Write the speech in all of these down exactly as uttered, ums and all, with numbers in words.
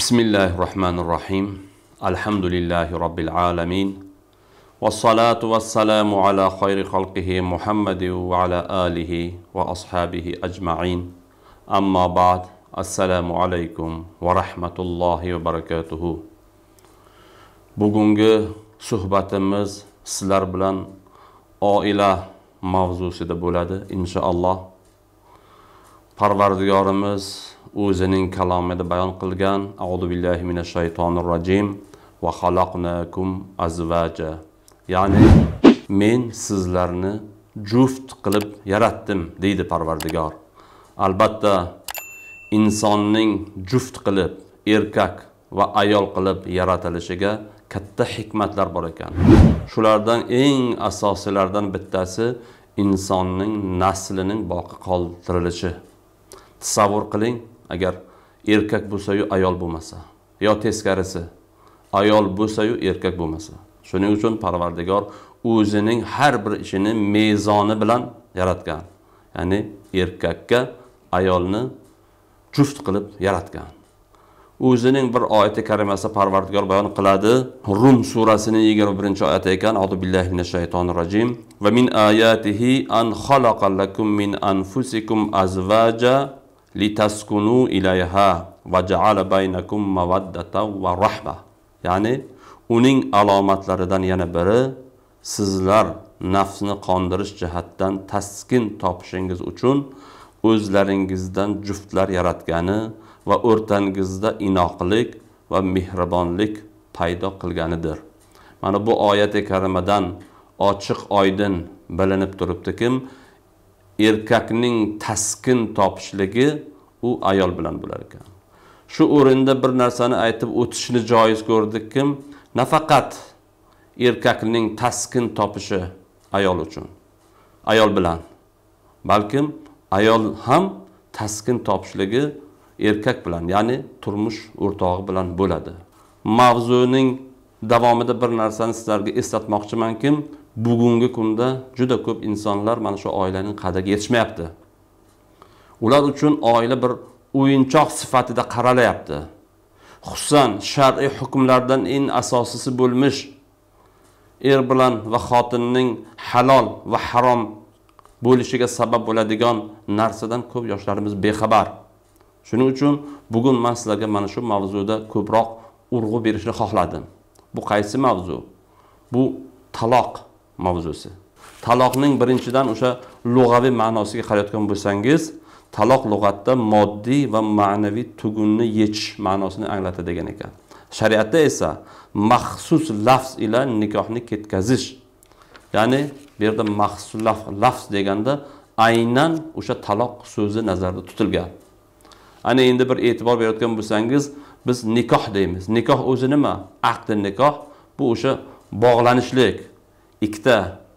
Bismillahirrahmanirrahim. Alhamdulillahi Rabbil alamin. Wassalatu wassalamu ala khayri khalqihi Muhammadi wa ala alihi wa ashabihi ajma'in. Amma ba'd. Assalamu alaykum wa rahmatullahi wa barakatuhu. Bugungi suhbatimiz sizlar bilan oila mavzusida bo'ladi inshaalloh. Parvardigorimiz o'zining kalomida bayon qilgan A'udhu billahi minash shaytonir rojim va xalaqnakum azvaja. Ya'ni men sizlarni juft qilib yaratdim deydi Parvardigor. Albatta insonning juft qilib erkak va ayol qilib yaratilishiga katta hikmatlar bor ekan. Shulardan eng asosiylardan bittasi insonning naslining boqi qoldirilishi. Tasavvur qiling, agar erkak bo'lsa-yu ayol bo'lmasa, yo teskarisi, ayol bo'lsa-yu erkak bo'lmasa. Shuning uchun Parvardigor o'zining har bir ishini mezoni bilan yaratgan. Ya'ni erkakka ayolni juft qilib yaratgan. O'zining bir oyati karimasida Parvardigor bayon qiladi. Rum surasining yigirma birinchi oyati ekan. A'udhu billahi minash shaytonir rojim. Va min ayatihi an khalaqa lakum min anfusikum azvaja litaskunu ilayha va ja'ala baynakum mawaddatan va rahma. Ya'ni uning alomatlaridan yana biri sizlar nafsni qondirish jihatdan taskin topishingiz uchun o'zlaringizdan juftlar yaratgani va o'rtangizda inoqlik va mehribonlik paydo qilganidir. Mana bu oyat-i karimadan ochiq oydin bilinib turibdiki, erkakning taskin topishligi u ayol bilan bo'lar ekan. Shu o'rinda bir narsani aytib o'tishni joiz ko'rdikki, nafaqat erkakning taskin topishi ayol uchun, ayol bilan, balkim ayol ham taskin topishligi erkak bilan, ya'ni turmush o'rtog'i bilan bo'ladi. Mavzuning davomida bir narsani sizlarga eslatmoqchimanki, bugungi kunda juda ko'p insonlar mana shu oilaning qadriga yetishmayapti. Ular uchun oila bir o'yinchoq sifatida qaralayapti. Xususan shar'iy hukmlardan eng asosiysi bo'lmish er bilan va xotinning halol va harom bo'lishiga sabab bo'ladigan narsadan ko'p yoshlarimiz bexabar. Shuning uchun bugun men sizlarga mana shu mavzuda ko'proq urg'u berishni xohladim. Bu qaysi mavzu? Bu taloq mavzusi. Taloqning birinchidan o'sha lug'aviy ma'nosiga qarayotgan bo'lsangiz, taloq lug'atda moddiy va ma'naviy tugunni yechish ma'nosini anglatadi degan ekan. Shariatda esa maxsus lafz ila nikohni ketkazish. Ya'ni bu yerda maxsus lafz deganda aynan o'sha taloq so'zi nazarda tutilgan. Ana endi bir e'tibor berayotgan bo'lsangiz, biz nikoh deymiz. Nikoh o'zi nima? Aqd nikoh bu o'sha bog'lanishlik. Ikkita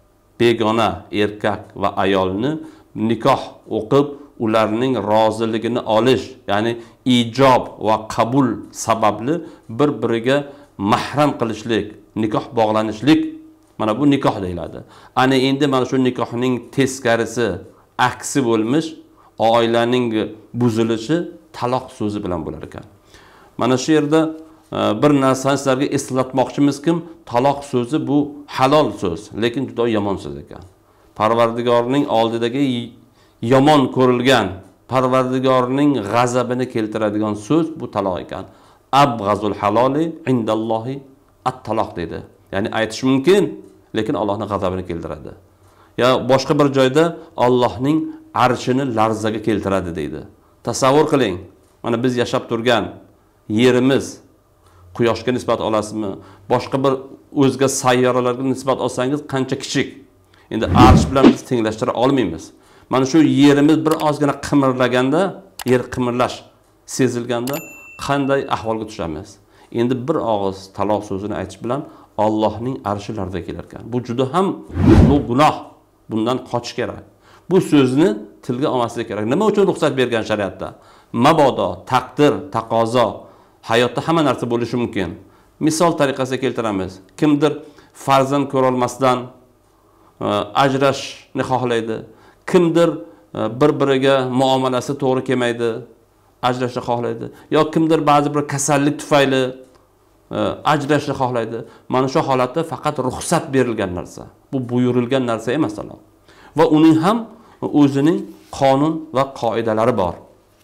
begona erkak va ayolni nikoh o'qib, ularning roziligini olish, ya'ni ijob va qabul sababli bir-biriga mahram qilishlik, nikoh bog'lanishlik, mana bu nikoh deyiladi. Ana endi mana shu nikohning teskarisi, aksi bo'lmish oilaning buzilishi taloq so'zi bilan bo'lar ekan. Mana shu yerda bir narsani sizlarga eslatmoqchimizki, taloq so'zi bu halol so'z, lekin juda yomon so'z ekan. Parvardigorning oldidagi yomon ko'rilgan, Parvardigorning g'azabini keltiradigan so'z bu taloq ekan. Abg'azul haloli indallohi at-taloq dedi. Ya'ni aytish mumkin, lekin Allohning g'azabini keltiradi. Ya boshqa bir joyda Allohning arshini larzaga keltiradi deydi. Tasavvur qiling. Mana biz yashab turgan yerimiz Quyoshga nisbat olasizmi? Boshqa bir o'zga sayyoralarga nisbat olsangiz qancha kichik. Endi arsh bilan biz tenglashtira olmaymiz. Mana shu yerimiz bir ozgina qimirlaganda, yer qimirlash sezilganda qanday ahvolga tushamiz? Endi bir og'iz taloq so'zini aytish bilan Allohning arshi larzaga kelar ekan. Bu juda ham ulug' gunoh. Bundan qochish kerak. Bu so'zni tilga olmaslik kerak. Nima uchun ruxsat bergan shariatda? Mabodo, taqdir, taqozo, hayotda hamma narsa bo'lishi mumkin. Misol tariqasida keltiramiz. Kimdir farzand ko'ra olmasdan ajrashni xohlaydi. Kimdir bir-biriga muomalasi to'g'ri kelmaydi. ajrashni xohlaydi, yo kimdir ba'zi bir kasallik tufayli ajrashni xohlaydi. Mana shu holatda faqat ruxsat berilgan narsa. Bu buyurilgan narsa emas taloq. Va uning ham o'zining qonun va qoidalari bor.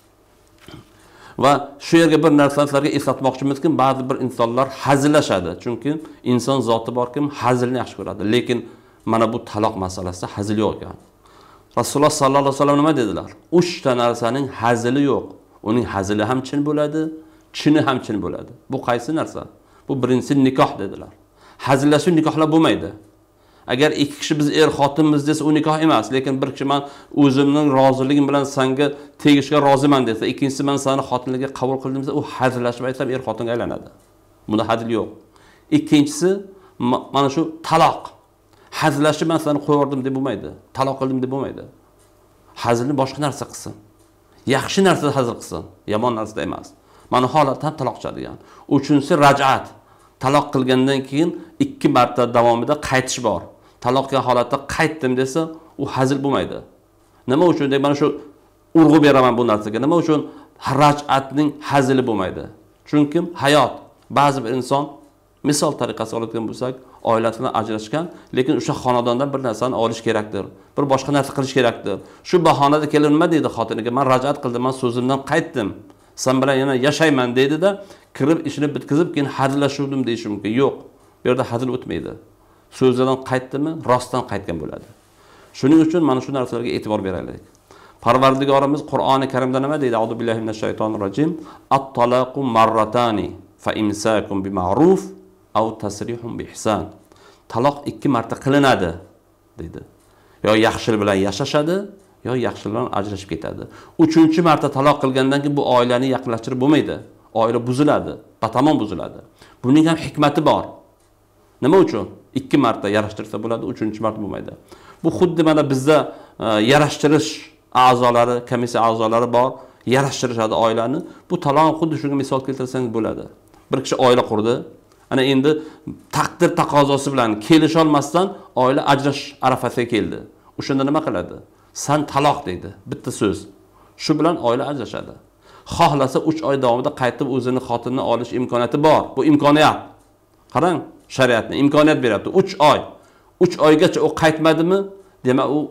Va shu yerga bir narsani eslatmoqchimizki, ba'zi bir insonlar hazillashadi. Chunki inson zoti borki, hazilni yaxshi ko'radi. Lekin mana bu taloq masalasida hazil yo'q ekan. Rasululloh sallallohu alayhi vasallam nima dedilar? uchta narsaning hazili yo'q. Uning hazili ham chin bo'ladi, chini ham chin bo'ladi. Bu qaysi narsa? Bu birinchisi nikoh dedilar. Hazillashuv nikohlar bo'lmaydi. Agar ikki kishi biz er xotinmiz desa, u nikoh emas, lekin bir kishi men o'zimning roziligim bilan senga tegishga roziman desa, ikkinchisi men seni xotinlikka qabul qildim desa, u hazillashib aytsam er xotinga aylanadi. Bunda hazil yo'q. Ikkinchisi mana shu taloq. Hazillashib men seni qo'yardim deb bo'lmaydi. Taloq qildim deb bo'lmaydi. Hazilni boshqa narsa qilsin. Yaxshi narsada hazil qilsin, yomon narsada emas. Mana holatdan taloq chiqadigan. Uchinchisi raj'at. Taloq qilgandan keyin ikki marta davomida qaytish bor. Taloq qilgan holatda qaytdim desa, u hazil bo'lmaydi. Nima uchun deb mana shu urg'u beraman bu narsaga. Nima uchun raj'atning hazili bo'lmaydi? Chunki hayot, ba'zi bir inson misol tariqasida oladigan bo'lsak, oilasidan ajrashgan, lekin o'sha xonadondan bir narsani olish kerakdir. Bir boshqa narsa qilish kerakdir. Shu bahonada kelib nima deydi xotiniga? Men raj'at qildim, men so'zimdan qaytdim. Sen bilan yana yashayman dedi-da, kirib ishini bitkizib, keyin hazillashuvdim deyish mumkin. Yo'q. Bu yerda hazil o'tmaydi. So'zidan qaytdimi, rostdan qaytgan bo'ladi. Shuning uchun mana shu narsalarga e'tibor beraylik. Parvardigorimiz Qur'oni Karimda nima deydi? A'udhu billahi minash shaytonir rojim. At-talaqu marratani fa imsakum bi ma'ruf aw tasrihun bi ihsan. Taloq ikki marta qilinadi dedi. Yo yaxshilik bilan yashashadi, yo yaxshilik bilan ajrashib ketadi. Uchinchi marta taloq qilgandan keyin bu oilani yaqinlashtirib bo'lmaydi. Oila buziladi, batamom buziladi. Buning ham hikmati bor. Nima uchun? ikki marta yarashtirsa bo'ladi, uchinchi marta bo'lmaydi. Bu xuddi mana bizda yarashtirish a'zolari, komissiya a'zolari bor, yarashtirishadi oilani. Bu taloq xuddi shunga misol keltirsangiz bo'ladi. Bir kishi oila qurdi. Ana endi taqdir taqozosi bilan kelisha olmasdan oila ajrash arafasiga keldi. O'shanda nima qiladi? Sen taloq deydi, bitta so'z. Shu bilan oila ajrashadi. Xohlasa uch oy davomida qaytib o'zini xotinini olish imkoniyati bor. Bu imkoniyat. Qarang, shariatni imkoniyat beryapti. uch oy. uch oygacha u qaytmadimi? Demak, u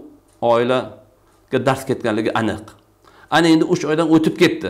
oilaga dars ketganligi aniq. Ana endi uch oydan o'tib ketdi.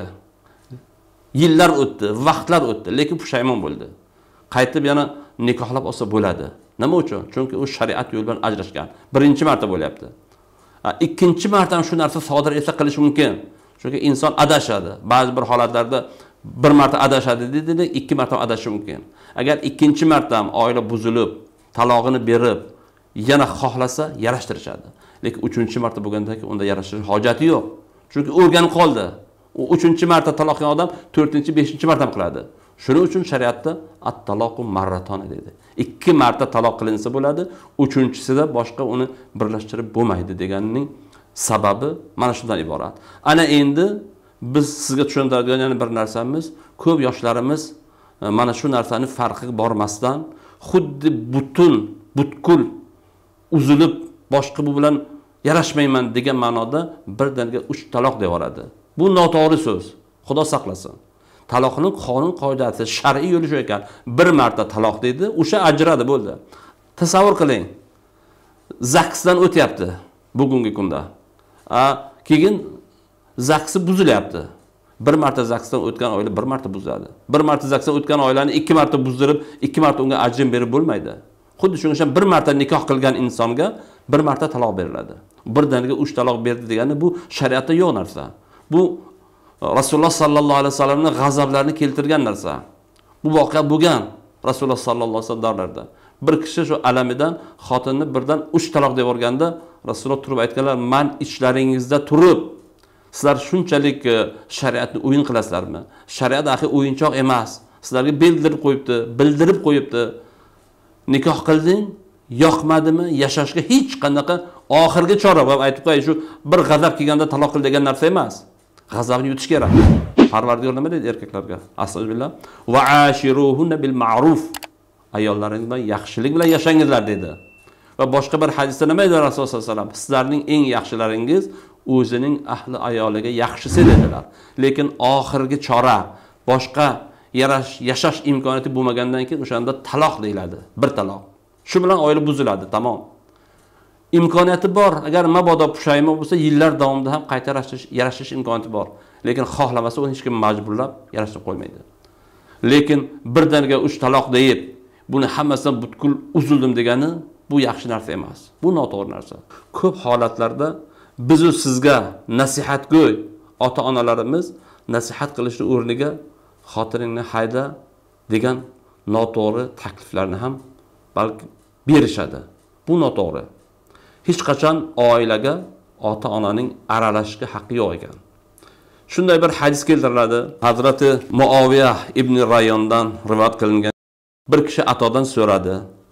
Yillar o'tdi, vaqtlar o'tdi, lekin pushaymon bo'ldi. Qaytib yana nikohlab olsa bo'ladi. Nima uchun? Chunki u shariat yo'li bilan ajrashgan. Birinchi marta bo'lyapti. Ikkinchi marta ham shu narsa sodir etsa qilish mumkin. Chunki inson adashadi. Ba'zi bir holatlarda bir marta adashadi dedi, ikki marta adashishi mumkin. Agar ikkinchi marta ham oila buzilib, talog'ini berib, yana xohlasa yarashtirishadi. Lekin uchinchi marta bo'lganda unda yarashtirish hojati yo'q. Chunki o'rganib qoldi. U uchinchi marta taloq qilgan odam to'rtinchi, beshinchi marta ham qiladi. Shuning uchun shariatda at-taloqu marratona dedi. Ikki marta taloq qilinsa bo'ladi, uchinchisida boshqa uni birlashtirib bo'lmaydi deganning sababi mana shundan iborat. Ana endi biz sizga tushuntiradigan yana bir narsamiz, ko'p yoshlarimiz mana shu narsani farqiga bormasdan xuddi butun, butkul uzilib boshqa bu bilan yarashmayman degan ma'noda birdaniga uch taloq deyoradi. Bu noto'g'ri so'z. Xudo saqlasin. Taloqning qonun qoidasi, shar'iy yo'li shu ekan. Bir marta taloq dedi, o'sha ajradi bo'ldi. Tasavvur qiling. Zaksdan o'tyapti bugungi kunda. A, keyin zaksi buzilyapti. Bir marta zaksdan o'tgan oila bir marta buzadi. Bir marta zaksdan o'tgan oilani ikki marta buzdirib, ikki marta unga ajrim berib bo'lmaydi. Xuddi shunga o'xshab bir marta nikoh qilgan insonga bir marta taloq beriladi. Birdaniga uch taloq berdi degani bu shariatda yo'q narsa. Bu Rasululloh sallallohu alayhi vasallamning g'azablarini keltirgan narsa. Bu voqea bo'lgan Rasululloh sallallohu alayhi vasallamlarda. Bir kishi shu alamidan xotinni birdan uch taloq deb o'rganda Rasululloh turib aytganlar, "Men ichlaringizda turib, sizlar shunchalik shariatni o'yin qilasizlarmi? Shariat axir o'yinchoq emas. Sizlarga bildirib qo'yibdi, bildirib qo'yibdi. Nikoh qilding, yoqmadimi, yashashga hech qanaqa oxirgi chora va aytib qo'y, shu bir g'azab kelganda taloq qil degan narsa emas. G'azabni yutish kerak. Parvardigor nima deydi erkaklarga? Astagfirullah. Va ashiruhunna bil ma'ruf. Ayollaringiz bilan yaxshilik bilan yashangizlar dedi. Va boshqa bir hadisda nima dedi Rasululloh sollallohu alayhi vasallam? Sizlarning eng yaxshilaringiz o'zining ahli ayoliga yaxshisi dedilar. Lekin oxirgi chora, boshqa yashash imkoniyati bo'lmagandan keyin o'shanda taloq deyiladi. Bir taloq. Shu bilan oila buziladi, tamom. İmkoniyati bor, agar mabodo pushaymo bo'lsa, yillar davomida ham qayta yarashish imkoniyati bor. Lekin xohlamasa uni hech kim majburlab yarashtirib qo'ymaydi. Lekin birdaniga uch taloq deyib, buni hammasidan butkul uzildim degani bu yaxshi narsa emas. Bu noto'g'ri narsa. Ko'p holatlarda biz u sizga nasihatgo'y ota-onalarimiz nasihat qilishni o'rniga xotiringni hayda degan noto'g'ri takliflarni ham balki berishadi. Bu noto'g'ri. Hech qachon oilaga ota-onaning aralashishga haqqi yo'q ekan. Shunday bir hadis keltiriladi. Hazrati Muoviya ibn Rayondan rivoyat qilingan. Bir kishi atodan so'radi.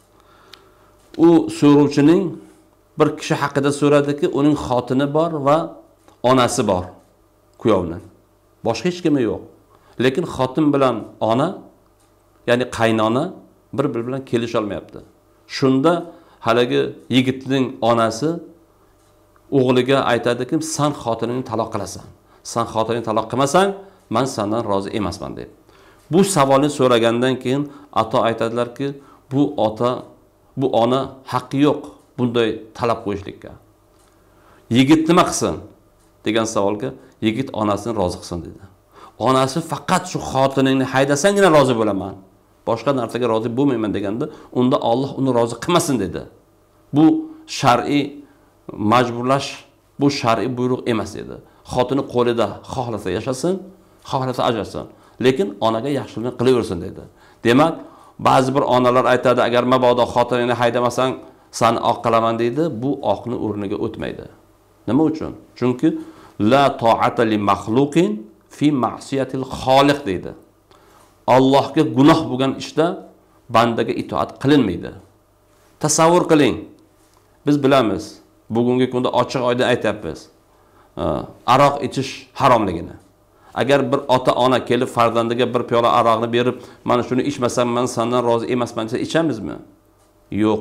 U so'rovchining bir kishi haqida so'radiki, uning xotini bor va onasi bor, kuyovning. Boshqa hech kimi yo'q. Lekin xotin bilan ona, ya'ni qaynona bir-biri bilan kelisha olmayapti. Shunda haligi yigitning onasi o'g'liga aytadiki, "Sen xotiningni taloq qilasan. Sen xotiningni taloq qilmasang, men sendan rozi emasman" deb. Bu savolni so'ragandan keyin ato aytadilarki, bu ota, bu ona haqqi yo'q bunday talab qo'yishlikka. Yigit nima qilsin degan savolga yigit onasini rozi qilsin dedi. Onasi faqat shu xotiningni haydasangina rozi bo'laman. Boshqa narsaga rozi bo'lmayman deganda, unda Alloh uni rozi qilmasin dedi. Bu shar'iy majburlash, bu shar'iy buyruq emas edi. Xotini qo'lida xohlasa yashasin, xohlasa ajrasin, lekin onaga yaxshilik qilaversin dedi. Demak, ba'zi bir onalar aytadi, agar mabodo xotiningni haydamasang, seni oq qilaman deydi, bu oqni o'rniga o'tmaydi. Nima uchun? Chunki la ta'ata li makhluqin fi ma'siyatil xoliq deydi. Allohga gunoh bo'lgan ishda bandaga itoat qilinmaydi. Tasavvur qiling. Biz bilamiz, bugungi kunda ochiq oydin aytamiz. Aroq ichish haromligini. Agar bir ota-ona kelib farzandiga bir piyola aroqni berib, "Mana shuni ichmasam men sendan rozi emasman" desa, ichamizmi? Yo'q.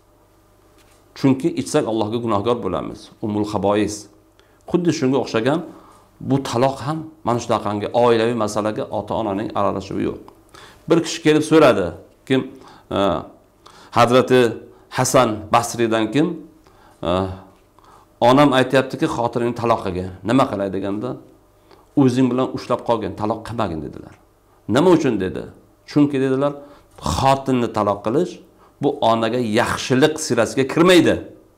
Chunki ichsak Allohga gunohkor bo'lamiz. Umul habois. Xuddi shunga o'xshagan bu taloq ham mana shunaqangi oilaviy masalaga ota-onaning aralashuvi yo'q. Bir kishi kelib so'radi, kim Hazrati Hasan Basridan kim? Onam aytayaptiki, xotiningni taloq qilgan. Nima qilay deganda, "O'zing bilan ushlab qolgin, taloq qilmagin" dedilar. Nima uchun dedi? Chunki dedilar, xotinni taloq qilish bu onaga yaxshilik sirasiga kirmaydi.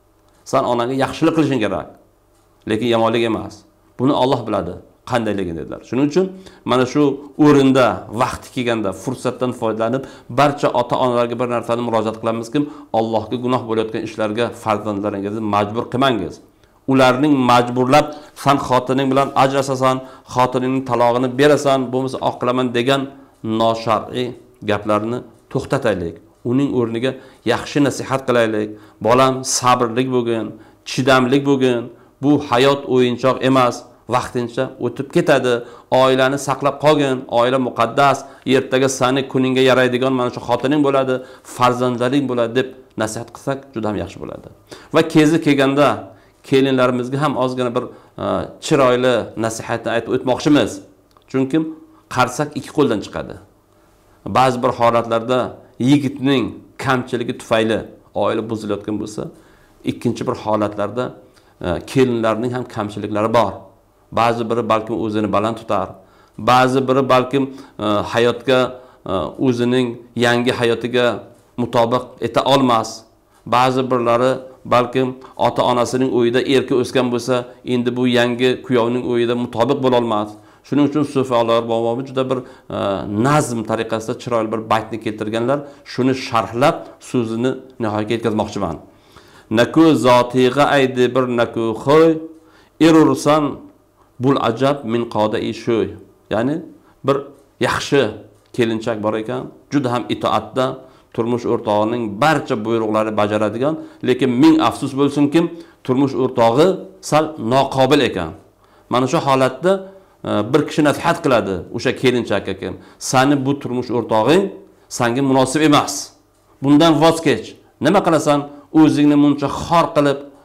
Sen onaga yaxshilik qilishing kerak, lekin yomonlik emas. Buni Alloh biladi qandayligini dedilar. Shuning uchun mana shu o'rinda vaqti kelganda fursatdan foydalanib barcha ota-onalarga bir narsani murojaat qilamizki, Allohga gunoh bo'layotgan ishlarga farzandlaringizni majbur qilmangiz. Ularning majburlab sen xotining bilan ajrasasan, xotiningning talog'ini berasan, bo'lmasa oq qilaman degan noshar'iy gaplarni to'xtataylik. Uning o'rniga yaxshi nasihat qilaylik. Bolam, sabrlik bo'lgin, chidamlik bo'lgin. Bu hayot o'yinchoq emas, vaqtincha o'tib ketadi. Oilani saqlab qolgin, oila muqaddas. Ertaga seni kuningga yaraydigan mana shu xotining bo'ladi, farzandlaring bo'ladi deb nasihat qilsak juda ham yaxshi bo'ladi. Va kezi kelganda kelinlarimizga ham ozgina bir chiroyli nasihatni aytib o'tmoqchimiz. Chunki qarsak ikki qo'ldan chiqadi. Ba'zi bir holatlarda yigitning kamchiligi tufayli oila buzilayotgan bo'lsa, ikkinchi bir holatlarda kelinlarning ham kamchiliklari bor. Ba'zi biri balkim o'zini baland tutar, ba'zi biri balkim hayotga, o'zining yangi hayotiga mutobiq eta olmas. Ba'zi birlari balkim ota-onasining o'yida erki o'sgan bo'lsa, endi bu yangi kuyovning o'yida mutobiq bo'la olmas. Shuning uchun sufiyalar bobomi juda bir nazm tariqasida chiroyli bir baytni keltirganlar. Shuni sharhlab so'zini nihoyaga yetkazmoqchiman. Naku zotiga aydi bir naku xo'y, erursan bul ajab min qodai sho'y. Ya'ni bir yaxshi kelinchak bor ekan, juda ham itoatda, turmush o'rtog'ining barcha buyruqlarini bajaradigan, lekin ming afsus bo'lsin-ki, turmush o'rtog'i sal noqobil ekan. Mana shu holatda bir kishi nasihat qiladi o'sha kelinchakka kim, "Seni bu turmush o'rtog'ing senga munosib emas. Bundan voz kech. Nima qilasan? O'zingni muncha xor qilib,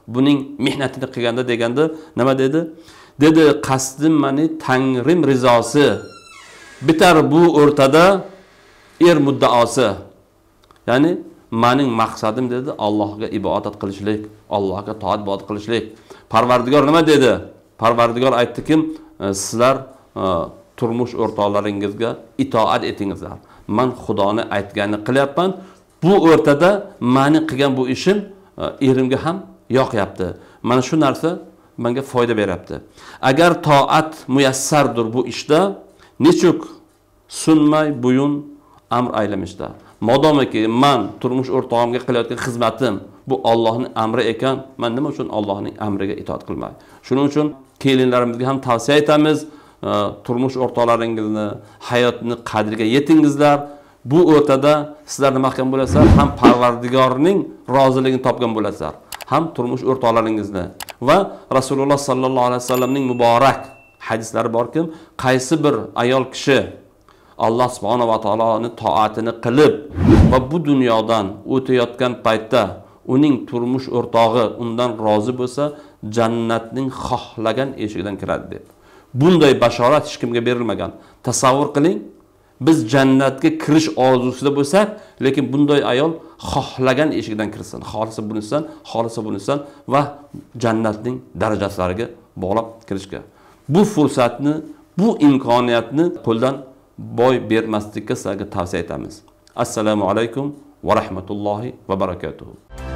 buning mehnatini qilganda deganda nima dedi? Dedi, qasdim mani Tangrim rizosi. Bitar bu o'rtada er muddaosi. Ya'ni mening maqsadim dedi Allohga ibodat qilishlik, Allohga toat ibodat qilishlik. Parvardigor nima dedi? Parvardigor aytdiki, sizlar turmush o'rtoqlaringizga itoat etingizlar. Men Xudoni aytganini qilyapman. Bu o'rtada meni qilgan bu ishim erimga ham yoqyapti. Mana shu narsa menga foyda beryapti. Agar toat muyassardir bu ishda, nechuk sunmay buyun amr aylamishda. Modomiki men turmush o'rtog'imga qilayotgan xizmatim bu Allohning amri ekan, men nima uchun Allohning amriga itoat qilmay? Shuning uchun kelinlarimizga ham tavsiya etamiz, turmush o'rtoqlaringizni hayotni qadriga yetingizlar. Bu o'rtada sizlar nima qilgan bo'lasizlar, ham Parvardigorning roziligini topgan bo'lasizlar, ham turmush o'rtoqlaringizni. Va Rasululloh sallallohu alayhi vasallamning muborak hadislari borki, qaysi bir ayol kishi Allah subhanahu va taoloning toatini qilib va bu dunyodan o'tayotgan paytda uning turmush o'rtog'i undan rozi bo'lsa, jannatning xohlagan eshigidan kiradi deb. Bunday bashorat hech kimga berilmagan. Tasavvur qiling, biz jannatga kirish orzusida bo'lsak, lekin bunday ayol xohlagan eshigidan kirsin, xolisa bunisidan, xolisa bunisidan va jannatning darajalariga bog'lab kirishga. Bu fursatni, bu imkoniyatni qo'ldan boy bermaslikka sizlarga tavsiya etamiz. Assalomu alaykum va rahmatullohi va barakatuh.